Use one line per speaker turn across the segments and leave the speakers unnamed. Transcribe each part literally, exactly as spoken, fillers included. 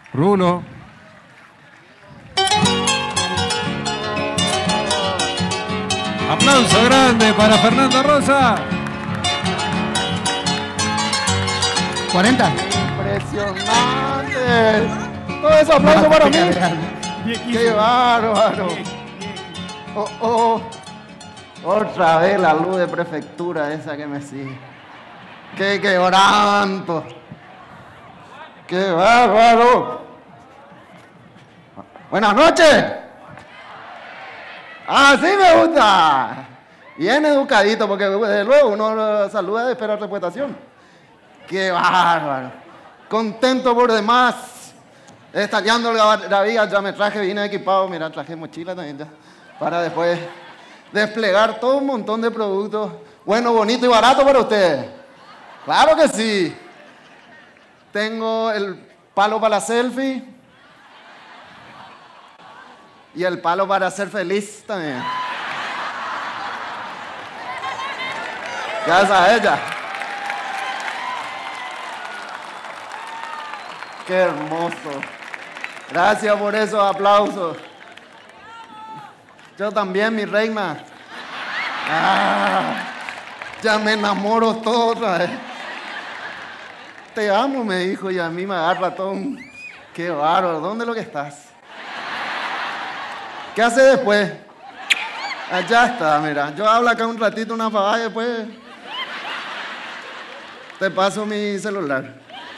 Rulo. Aplauso grande para Fernanda Rosa.
cuarenta.
Impresionante. Todo ese aplauso para mí. Qué bárbaro. Oh, oh. Otra vez la luz de prefectura esa que me sigue. Qué quebranto. Qué bárbaro. Buenas noches. Así me gusta. Bien educadito, porque desde luego uno saluda de esperar reputación. Qué bárbaro. Contento por demás. Estallando la vida, ya me traje, vine equipado. Mira, traje mochila también ya. Para después desplegar todo un montón de productos. Bueno, bonito y barato para ustedes. Claro que sí. Tengo el palo para la selfie. Y el palo para ser feliz también. Gracias a ella. Qué hermoso. Gracias por esos aplausos. Yo también, mi reina. Ah, ya me enamoro todo otra vez. Te amo, me dijo, y a mí me agarra todo un... Qué bárbaro. ¿Dónde es lo que estás? ¿Qué hace después? Allá está, mira. Yo hablo acá un ratito, una pavada, y después te paso mi celular.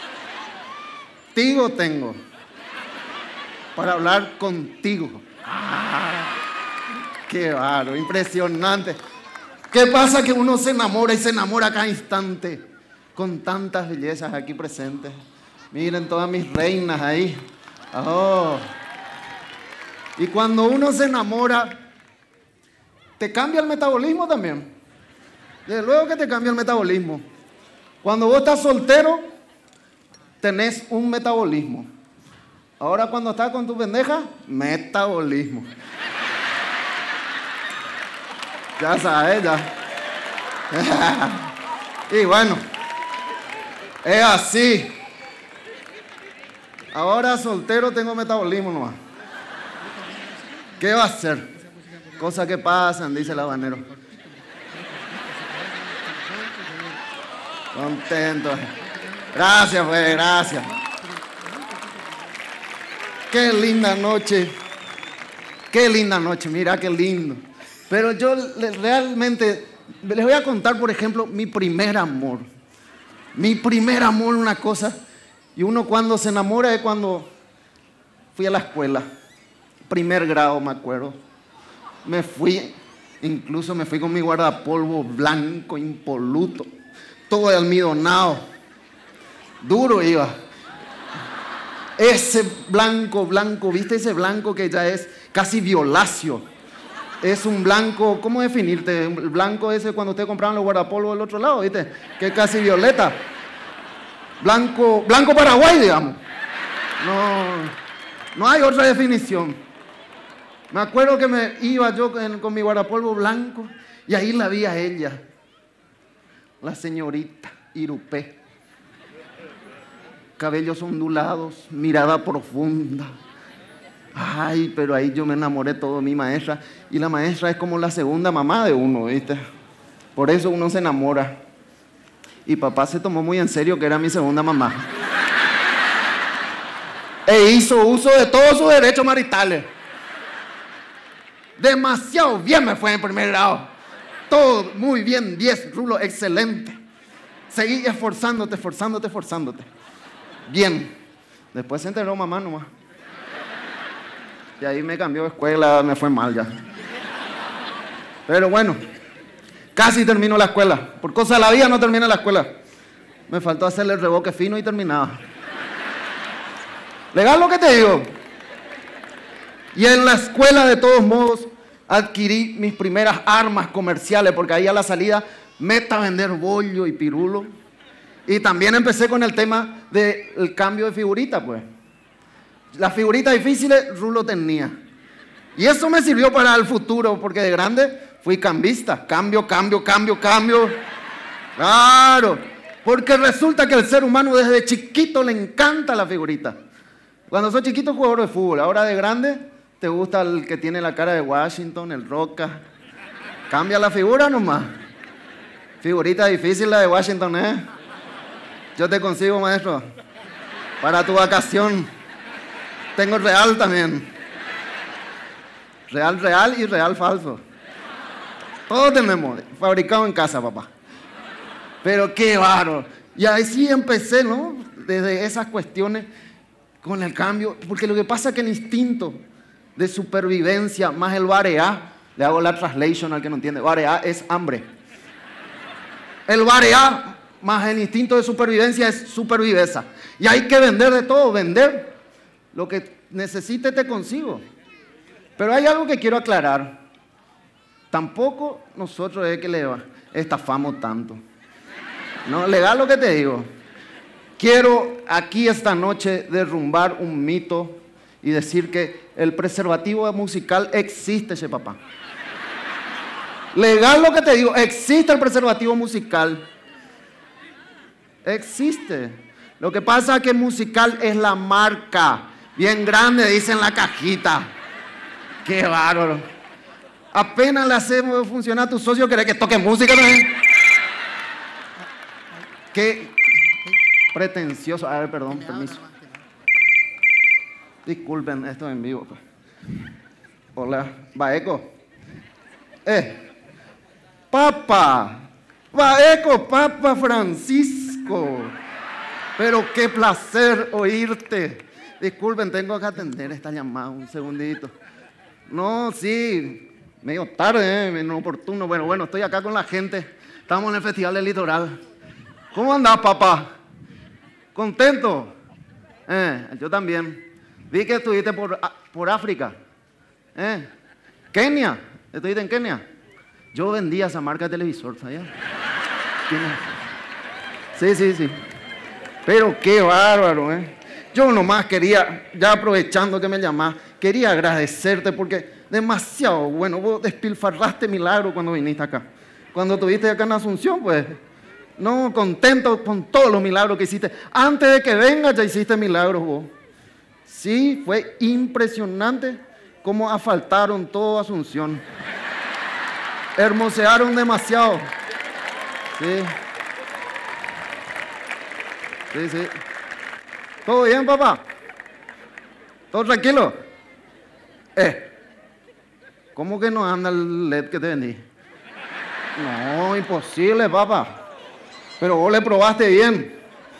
Tigo tengo para hablar contigo. Ah, qué bárbaro, impresionante. ¿Qué pasa? Que uno se enamora y se enamora a cada instante con tantas bellezas aquí presentes. Miren todas mis reinas ahí. Oh. Y cuando uno se enamora, te cambia el metabolismo también. Desde luego que te cambia el metabolismo. Cuando vos estás soltero, tenés un metabolismo. Ahora cuando estás con tu pendeja, metabolismo. Ya sabes, ya. Y bueno, es así. Ahora soltero tengo metabolismo nomás. ¿Qué va a hacer? Cosas que pasan, dice el habanero. Contento. Gracias, pues, gracias. Qué linda noche. Qué linda noche, mira qué lindo. Pero yo realmente les voy a contar, por ejemplo, mi primer amor. Mi primer amor, una cosa. Y uno cuando se enamora es cuando fui a la escuela. Primer grado, me acuerdo. Me fui, incluso me fui con mi guardapolvo blanco, impoluto, todo almidonado. Duro iba. Ese blanco, blanco, ¿viste ese blanco que ya es casi violáceo? Es un blanco, ¿cómo definirte? El blanco ese cuando ustedes compraban los guardapolvos del otro lado, ¿viste? Que es casi violeta. Blanco, blanco Paraguay, digamos. No, no hay otra definición. Me acuerdo que me iba yo con, con mi guardapolvo blanco y ahí la vi a ella, la señorita Irupé. Cabellos ondulados, mirada profunda. Ay, pero ahí yo me enamoré todo de mi maestra. Y la maestra es como la segunda mamá de uno, ¿viste? Por eso uno se enamora. Y papá se tomó muy en serio que era mi segunda mamá. E hizo uso de todos sus derechos maritales. Demasiado bien me fue en primer grado. Todo muy bien, diez, Rulo, excelente. Seguí esforzándote, esforzándote, esforzándote. Bien. Después se enteró mamá nomás. Y ahí me cambió de escuela, me fue mal ya. Pero bueno, casi termino la escuela. Por cosa de la vida no terminé la escuela. Me faltó hacerle el reboque fino y terminaba. ¿Legal lo que te digo? Y en la escuela, de todos modos, adquirí mis primeras armas comerciales, porque ahí a la salida meta a vender bollo y pirulo. Y también empecé con el tema del cambio de figurita, pues. Las figuritas difíciles, Rulo tenía. Y eso me sirvió para el futuro, porque de grande fui cambista. Cambio, cambio, cambio, cambio. Claro. Porque resulta que al ser humano desde chiquito le encanta la figurita. Cuando sos chiquito, jugador de fútbol. Ahora de grande, te gusta el que tiene la cara de Washington, el Roca. Cambia la figura nomás. Figurita difícil la de Washington, ¿eh? Yo te consigo, maestro. Para tu vacación. Tengo real también. Real, real y real falso. Todos tenemos. Fabricado en casa, papá. Pero qué bárbaro. Y ahí sí empecé, ¿no? Desde esas cuestiones con el cambio. Porque lo que pasa es que el instinto de supervivencia más el bareá, le hago la translation al que no entiende, bareá es hambre. El bareá más el instinto de supervivencia es superviveza. Y hay que vender de todo, vender lo que necesite te consigo. Pero hay algo que quiero aclarar. Tampoco nosotros es que le estafamos tanto. No, legal lo que te digo. Quiero aquí esta noche derrumbar un mito y decir que el preservativo musical existe, che papá. Legal lo que te digo, existe el preservativo musical. Existe. Lo que pasa es que musical es la marca. Bien grande, dice en la cajita. Qué bárbaro. Apenas le hacemos funcionar a tu socio, ¿querés que toque música también? Qué pretencioso. A ver, perdón, permiso. Disculpen, esto es en vivo. Hola, Baeco. Eh, Papa. Baeco, Papa Francisco. Pero qué placer oírte. Disculpen, tengo que atender esta llamada un segundito. No, sí, medio tarde, eh, medio oportuno. Bueno, bueno, estoy acá con la gente. Estamos en el Festival del Litoral. ¿Cómo andás, papá? ¿Contento? Eh, yo también. Vi que estuviste por, por África. Eh, Kenia. ¿Estuviste en Kenia? Yo vendía esa marca de televisor, ¿sabías? Sí, sí, sí. Pero qué bárbaro, ¿eh? Yo nomás quería, ya aprovechando que me llamás, quería agradecerte porque demasiado bueno. Vos despilfarraste milagro cuando viniste acá. Cuando estuviste acá en Asunción, pues, no, contento con todos los milagros que hiciste. Antes de que vengas ya hiciste milagros vos. Sí, fue impresionante cómo asfaltaron todo Asunción. Hermosearon demasiado. Sí. Sí, sí. ¿Todo bien, papá? ¿Todo tranquilo? Eh, ¿cómo que no anda el L E D que te vendí? No, imposible, papá. Pero vos le probaste bien.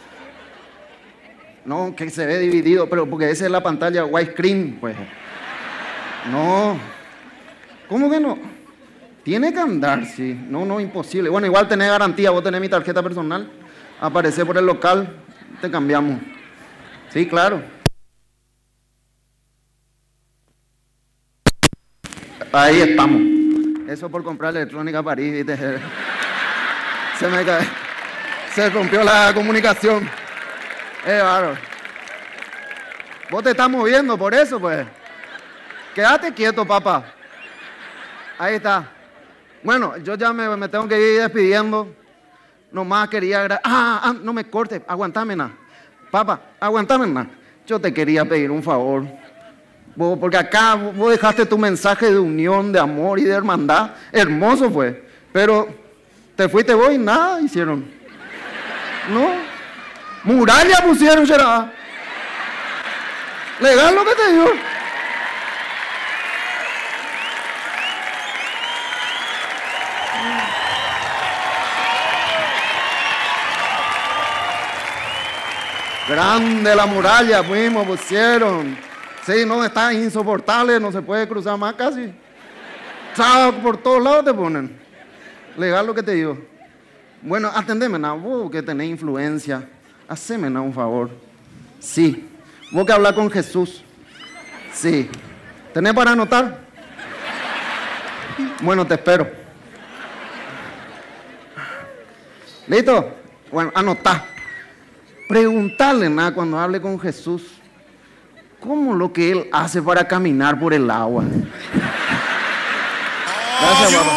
No, que se ve dividido, pero porque esa es la pantalla widescreen, pues. No. ¿Cómo que no? Tiene que andar, sí. No, no, imposible. Bueno, igual tenés garantía, vos tenés mi tarjeta personal. Aparece por el local, te cambiamos. Sí, claro. Ahí estamos. Eso por comprar electrónica París, ¿viste? Se me cae. Se rompió la comunicación. Eh, bárbaro. Vos te estás moviendo por eso, pues. Quédate quieto, papá. Ahí está. Bueno, yo ya me, me tengo que ir despidiendo. Nomás quería... Ah, ah, no me cortes. Aguantame, nada. Papá, aguantame, nada. Yo te quería pedir un favor. Vos, porque acá vos dejaste tu mensaje de unión, de amor y de hermandad. Hermoso fue. Pero te fuiste vos y nada hicieron. No. Muralla pusieron, será. Legal lo que te digo. Grande la muralla, mismo pusieron. Sí, no, está insoportable, no se puede cruzar más casi. Chao, por todos lados te ponen. Legal lo que te digo. Bueno, atendeme, na, vos que tenés influencia. Haceme na, un favor. Sí. Vos que hablar con Jesús. Sí. ¿Tenés para anotar? Bueno, te espero. ¿Listo? Bueno, anotá. Preguntarle nada cuando hable con Jesús. ¿Cómo lo que Él hace para caminar por el agua? Gracias, papá.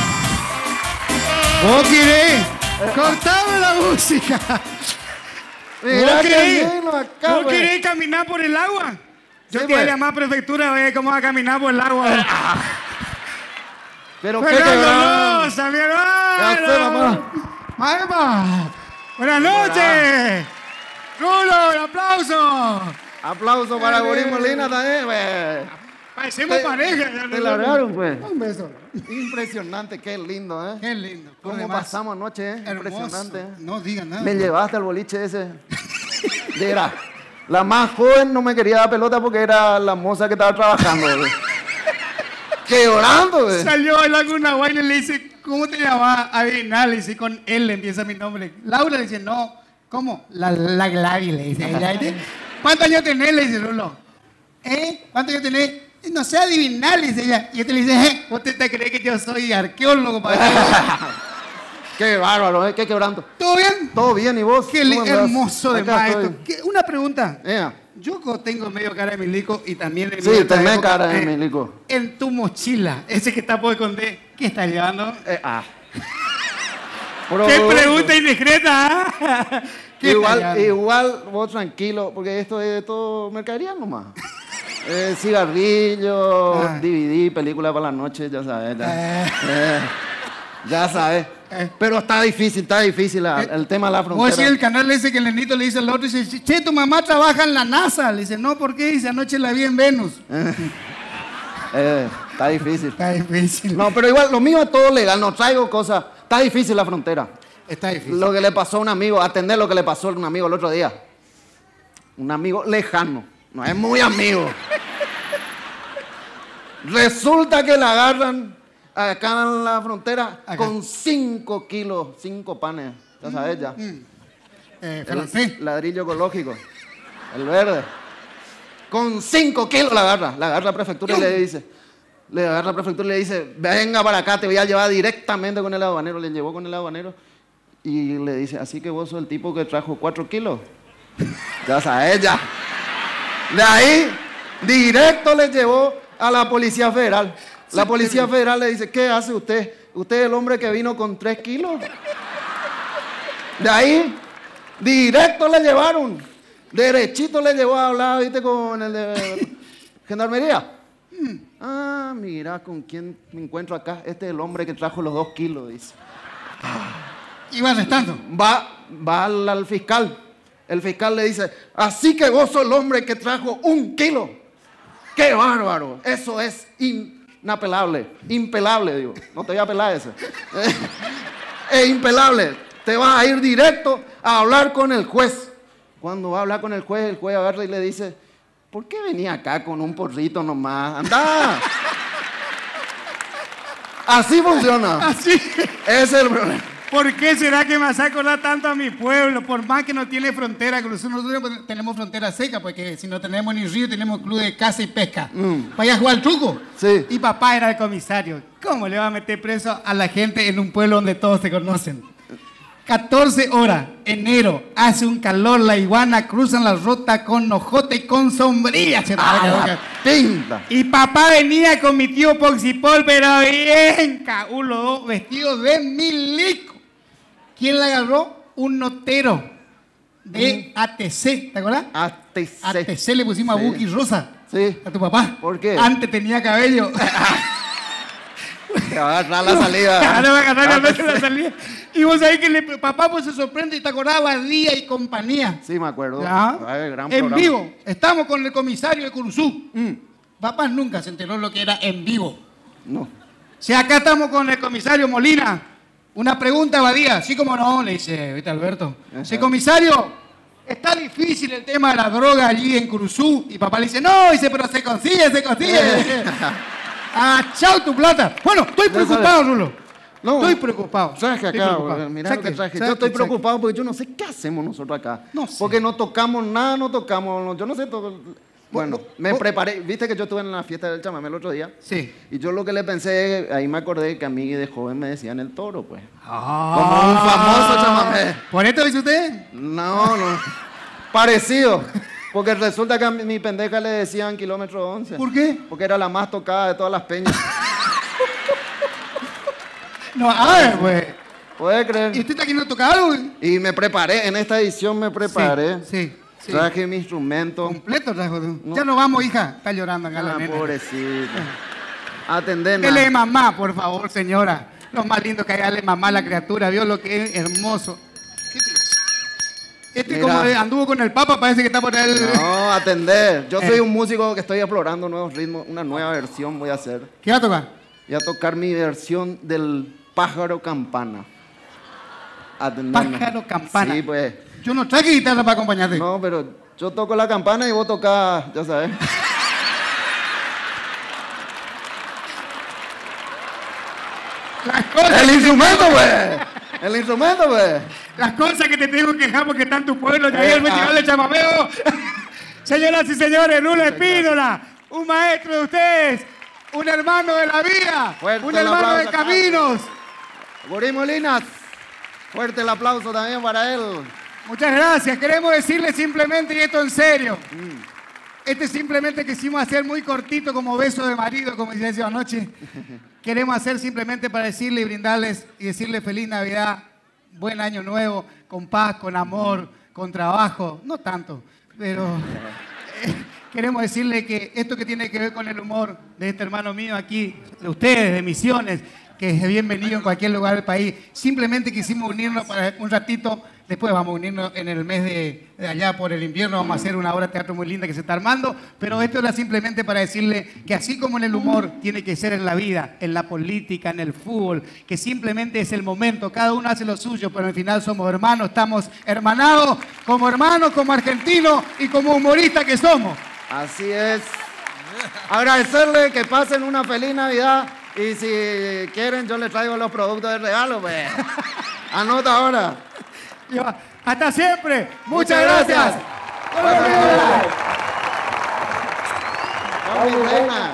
¿Vos querés? Cortame la música.
Mira
¿Vos
qué
querés,
lindo acá,
¿vos
güey.
querés caminar por el agua? Yo
Sí,
te voy a
pues.
llamar a prefectura a ver cómo va a caminar por el agua.
Pero qué
Fernando
quebrado.
Rosa, mi
Ya sé,
hermano.
mamá.
¡Alma! ¡Buenas noches! ¡Rulo, un aplauso!
Aplauso para Boris Molina también, güey.
Parecemos
Te-
pareja.
Te largaron, pues.
Un beso.
Impresionante, qué lindo, ¿eh?
Qué lindo.
¿Cómo
Además,
pasamos anoche, eh?
hermoso.
Impresionante.
No digan nada.
Me llevaste al boliche ese. Era la más joven, no me quería dar pelota porque era la moza que estaba trabajando, güey. Quebrando, güey.
Salió a bailar con una guayna y le dice, ¿cómo te llamas? Adivina, le dice, con él empieza mi nombre. Laura le dice, no, ¿cómo? La, la Gladys, le dice. Ella dice, ¿cuántos años tenés? Le dice Rulo. ¿Eh? ¿Cuántos años tenés? No sé adivinar, le dice ella. Y este le dice, ¿eh? ¿Vos te, te crees que yo soy arqueólogo? Para
Qué bárbaro, ¿eh? Qué quebrando.
¿Todo bien?
Todo bien, ¿y vos?
Qué
¿Cómo
li-
andás?
hermoso de
Acá
maestro.
estoy.
¿Qué- Una pregunta.
Ea.
Yo co- tengo medio cara de milico y también de
Sí,
mi otra
tenés
época,
cara de
eh,
milico.
En tu mochila, ese que está por esconder, ¿qué estás llevando?
Eh, ah.
¡Qué
Producto.
pregunta indiscreta! ¿ah? ¿Qué
Igual,
estás llevando?
igual, vos tranquilo, porque esto es todo mercadería nomás. Eh, cigarrillos,
Ah.
D V D, película para la noche, ya sabes. Ya,
Eh.
Eh, ya sabes.
Eh.
Pero está difícil, está difícil la-
Eh,
el tema de la
Vos
frontera.
decís el canal ese que el nenito le dice al otro y dice, che, tu mamá trabaja en la NASA. Le dice, no, ¿por qué? Dice, anoche la vi en Venus.
Eh, está difícil.
Está difícil.
No, pero igual, lo mío es todo legal, no traigo cosas. Está difícil la frontera.
Está difícil.
Lo que le pasó a un amigo, atender lo que le pasó a un amigo el otro día. Un amigo lejano, no es muy amigo. Resulta que la agarran acá en la frontera
Acá.
con cinco kilos, cinco panes, ya sabes ya.
Eh,
El
francés.
ladrillo ecológico, el verde. Con cinco kilos la agarra, la agarra la prefectura y le dice, le agarra la prefectura y le dice, venga para acá, te voy a llevar directamente con el aduanero. Le llevó con el aduanero y le dice, así que vos sos el tipo que trajo cuatro kilos. Ya sabes, ya. De ahí, directo le llevó a la Policía Federal. La Policía Federal le dice, ¿qué hace usted? Usted es el hombre que vino con tres kilos. De ahí, directo le llevaron. Derechito le llevó a hablar, viste, con el de Gendarmería. Ah, mira con quién me encuentro acá. Este es el hombre que trajo los dos kilos, dice.
Iba restando.
Va, va al, al fiscal. El fiscal le dice, así que vos sos el hombre que trajo un kilo. ¡Qué bárbaro! Eso es inapelable. Impelable, digo. No te voy a apelar ese. Es impelable. Te vas a ir directo a hablar con el juez. Cuando va a hablar con el juez, el juez agarra y le dice, ¿por qué venía acá con un porrito nomás? ¡Anda! Así funciona.
Así.
Ese es el problema.
¿Por qué será que me hace acordar tanto a mi pueblo? Por más que no tiene frontera, con nosotros nosotros tenemos frontera seca, porque si no tenemos ni río, tenemos club de caza y pesca. Para allá jugar al truco.
Sí.
Y papá era el comisario. ¿Cómo le va a meter preso a la gente en un pueblo donde todos se conocen? catorce horas, enero, hace un calor, la iguana cruzan la ruta con ojote y con sombrilla. se
¡A
paga.
la pinta!
Y papá venía con mi tío Poxipol, pero bien caúlo, vestido de milico. ¿Quién la agarró? Un notero de A T C, ¿te acuerdas?
A T C.
A T C le pusimos
Sí.
a Buki Rosa.
Sí.
A tu papá.
¿Por qué?
Antes tenía cabello.
Te va a agarrar la salida.
Ahora va a agarrar la noche la salida. Y vos sabés que le- papá pues se sorprende y te acordaba Día y compañía.
Sí, me acuerdo.
¿Ya?
Ay, gran
En
programa.
vivo. Estamos con el comisario de Curuzú.
Mm,
Papá nunca se enteró lo que era en vivo.
no.
Si acá estamos con el comisario Molina, una pregunta Badía, sí como no, le dice, ¿viste Alberto? Dice, comisario, está difícil el tema de la droga allí en Curuzú. Y papá le dice, no, dice, pero se consigue, se consigue. Ah, chao tu plata. Bueno, estoy
Ya
preocupado,
sabes.
Rulo.
No.
Estoy preocupado.
¿Sabes que
Estoy
acá,
preocupado.
güey, mira
¿Sabes
lo que
qué?
traje?
¿Sabes
Yo estoy
qué? ¿Sabes
preocupado porque yo no sé qué hacemos nosotros acá.
No sé.
Porque no tocamos nada, no tocamos, yo no sé todo. Bueno,
vos-
me
vos-
preparé, viste que yo estuve en la fiesta del chamamé el otro día.
qué? Sí.
Y yo lo que le pensé, ahí me acordé que a mí de joven me decían el toro, pues.
Ah.
Como un famoso chamamé.
¿Por esto dice usted?
No, no. Parecido. Porque resulta que a mi, mi pendeja le decían kilómetro once.
¿Por qué?
Porque era la más tocada de todas las peñas.
No, a ver, pues.
¿Puedes creer?
¿Y usted está queriendo tocar algo?
Y me preparé, en esta edición me preparé.
Sí, sí.
Traje mi instrumento.
Completo trajo.
No.
Ya nos vamos, hija. Está llorando acá la
Ah,
nena.
pobrecita. Atendeme.
Dele de mamá, por favor, señora. Lo más lindo que hay darle mamá a la criatura. Vio lo que es hermoso. Este
Mira.
como anduvo con el Papa, parece que está por él.
No, atender. Yo
Eh.
soy un músico que estoy explorando nuevos ritmos. Una nueva versión voy a hacer.
¿Qué va a tocar?
Voy a tocar mi versión del pájaro campana. Atendeme.
Pájaro campana.
Sí, pues.
Yo no traje guitarra para acompañarte.
No, pero yo toco la campana y vos tocás, ya sabes.
Las cosas,
El instrumento, pues. El instrumento, pues.
las cosas que te tengo que dejar porque está en tu pueblo. Ya hay el
Eh,
festival
ah.
de chamameo. Señoras y señores, Rulo Espíndola, un maestro de ustedes, un hermano de la vida,
Fuerte
un
el
hermano de
aplauso,
caminos.
Gurí Molinas. Fuerte el aplauso también para él.
Muchas gracias. Queremos decirle simplemente, y esto en serio, este simplemente quisimos hacer muy cortito como beso de marido, como decía anoche. Queremos hacer simplemente para decirle y brindarles y decirle feliz Navidad, buen año nuevo, con paz, con amor, con trabajo, no tanto, pero eh, queremos decirle que esto que tiene que ver con el humor de este hermano mío aquí, de ustedes, de Misiones, que es bienvenido en cualquier lugar del país, simplemente quisimos unirnos para un ratito. Después vamos a unirnos en el mes de, de allá por el invierno, vamos a hacer una obra de teatro muy linda que se está armando, pero esto era simplemente para decirle que así como en el humor tiene que ser en la vida, en la política, en el fútbol, que simplemente es el momento, cada uno hace lo suyo, pero al final somos hermanos, estamos hermanados como hermanos, como argentinos y como humoristas que somos.
Así es. Agradecerle que pasen una feliz Navidad y si quieren yo les traigo los productos de regalo, pues. Anota ahora.
Yo, hasta siempre. Muchas,
Muchas
gracias.
gracias. Vamos, mi reina.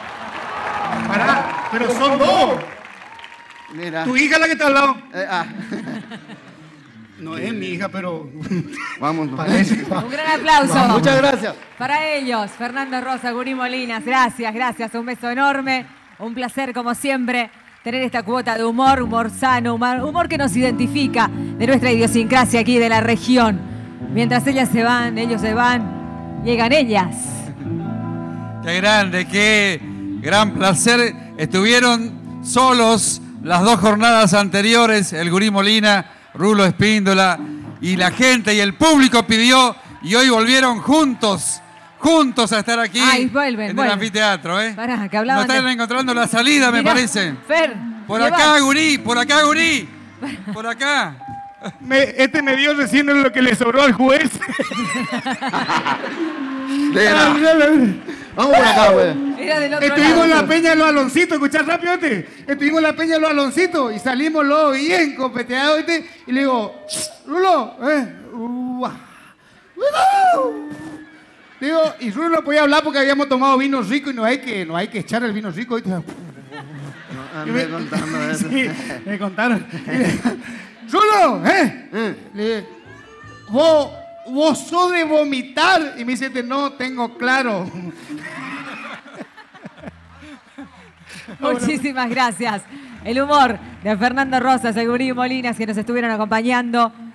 Pará, pero son dos.
Mira.
Tu hija es la que está al lado.
Eh, ah.
No es mi hija, pero
Vamos.
parece.
Un gran aplauso.
Muchas gracias.
Para ellos, Fernando Rosa, Gurí Molinas, gracias, gracias, un beso enorme, un placer como siempre tener esta cuota de humor, humor sano, humor, humor que nos identifica de nuestra idiosincrasia aquí de la región. Mientras ellas se van, ellos se van, llegan ellas.
Qué grande, qué gran placer. Estuvieron solos las dos jornadas anteriores, el Gurí Molina, Rulo Espíndola, y la gente y el público pidió, y hoy volvieron juntos, juntos a estar aquí.
Ay, vuelven,
en
vuelven.
el anfiteatro, ¿eh?
Pará, que hablaban
No están
de-
encontrando la salida, me
Mirá,
parece.
Fer,
Por
lleva-
acá, Gurí, por acá, Gurí. Por acá.
Me- este me dio recién lo que le sobró al juez.
Mira. Vamos por acá, pues.
Era del otro
Estuvimos en
lado.
la peña de los Aloncitos, escuchá rápido este. Estuvimos en la peña de los Aloncitos y salimos luego bien copeteados este. Y le digo, Rulo, eh, uah, Rulo. Digo, y Rulo no podía hablar porque habíamos tomado vino rico y no hay que, no hay que echar el vino rico. ¿Viste?
Ande contando eso.
Sí, me contaron. Rulo, ¿eh?
Mm.
Le dije, vos, vos sos de vomitar. Y me dice, no, tengo claro.
Muchísimas gracias. El humor de Fernando Rosas, el Gurí Molinas, que nos estuvieron acompañando.